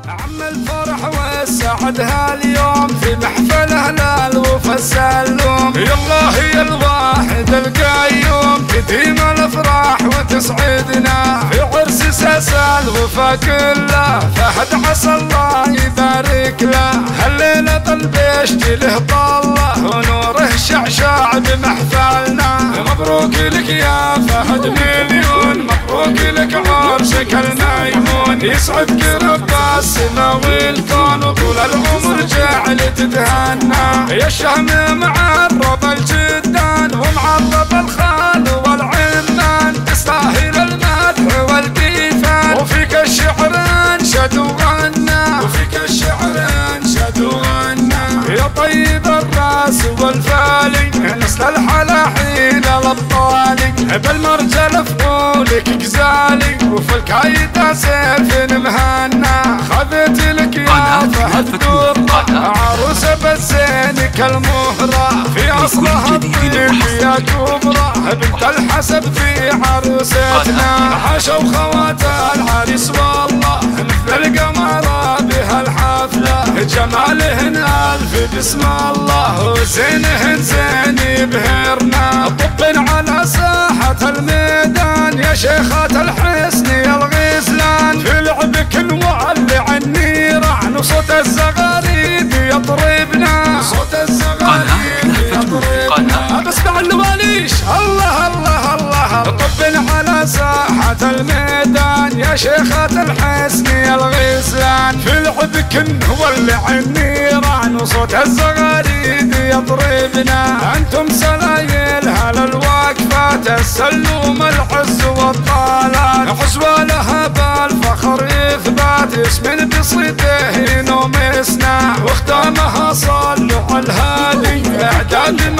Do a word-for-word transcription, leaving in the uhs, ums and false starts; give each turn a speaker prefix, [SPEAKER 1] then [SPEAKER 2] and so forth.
[SPEAKER 1] عم الفرح والسعد هاليوم في محفل اهل وفا السلوم، يالله يا الواحد القيوم تديم الافراح وتسعدنا في عرس ساسال وفا كله، فهد عسى الله يبارك له هالليله البشت له طله ونوره شعشاع بمحفلنا. مبروك لك يا فهد مليون، مبروك لك عرسك الميمون، يسعدك رب السما والكون وطول العمر جعل تتهنى. يا الشهم معرب الجدان ومعرب الخال والعمان، تستاهل المدح والكيفان وفيك الشعر انشد وغنى، وفيك الشعر انشد وغنى. يا طيب الراس والفالي نسل الحلاحين الابطالي، بالمرجل فقولك جزالي وفي الكايدة سيف مهنا. خذت لك يا فهد درة عروسة بالزين كالمهرة، في اصلها الطيب يا كبرى بنت الحسب في عروستنا. حاشوا خوات العريس والله مثل القمر بهالحفلة، جمالهن الف بسم الله وزينهن زين يبهرنا. طب على ساحة الميدان يا شيخات الحسن يا الغزلان، في لعبك نولع النيران وصوت الزغاريد يطربنا، صوت الزغاريد يطربنا. بسمع الوليش الله الله الله. طب على ساحة الميدان يا شيخات الحسن يا الغزلان، في لعبك نولع النيران وصوت الزغاريد يطربنا. انتم سلايل هل الوقفات السلوم العز والطالات، حزوالها بالفخر اثبات اسم بصيته نومسنا، واختامها صلوا على الهادي اعداد